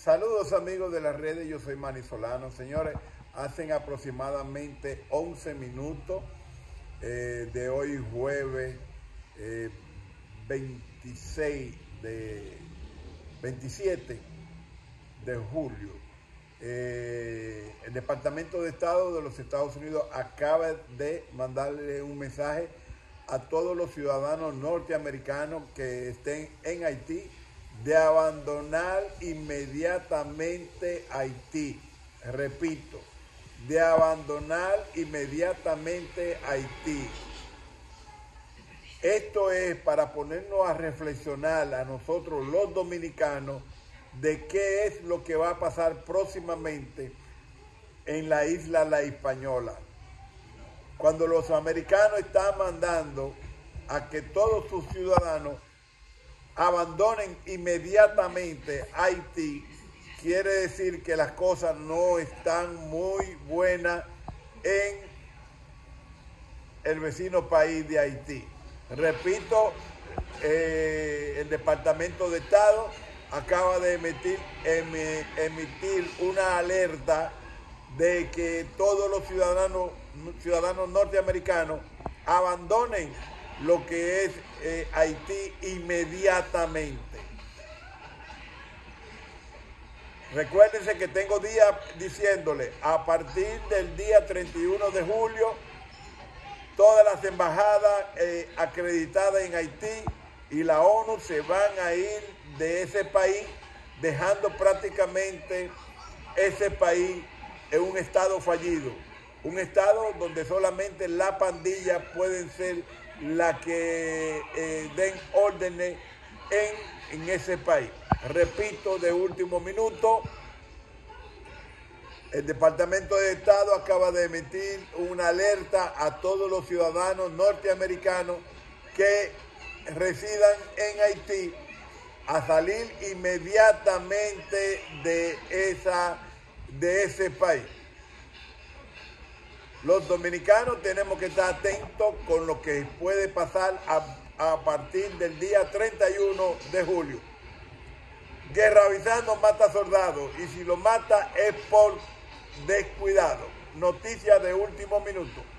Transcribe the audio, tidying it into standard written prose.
Saludos amigos de las redes, yo soy Manny Solano. Señores, hacen aproximadamente 11 minutos de hoy jueves 27 de julio. El Departamento de Estado de los Estados Unidos acaba de mandarle un mensaje a todos los ciudadanos norteamericanos que estén en Haití de abandonar inmediatamente Haití. Repito, de abandonar inmediatamente Haití. Esto es para ponernos a reflexionar a nosotros los dominicanos de qué es lo que va a pasar próximamente en la isla La Hispaniola. Cuando los americanos están mandando a que todos sus ciudadanos abandonen inmediatamente Haití, quiere decir que las cosas no están muy buenas en el vecino país de Haití. Repito, el Departamento de Estado acaba de emitir una alerta de que todos los ciudadanos norteamericanos abandonen lo que es Haití inmediatamente. Recuérdense que tengo días diciéndole, a partir del día 31 de julio, todas las embajadas acreditadas en Haití y la ONU se van a ir de ese país, dejando prácticamente ese país en un estado fallido. Un estado donde solamente la pandilla pueden ser la que den órdenes en ese país. Repito, de último minuto, el Departamento de Estado acaba de emitir una alerta a todos los ciudadanos norteamericanos que residan en Haití a salir inmediatamente de ese país. Los dominicanos tenemos que estar atentos con lo que puede pasar a partir del día 31 de julio. Guerra avisando mata soldados y si lo mata es por descuidado. Noticia de último minuto.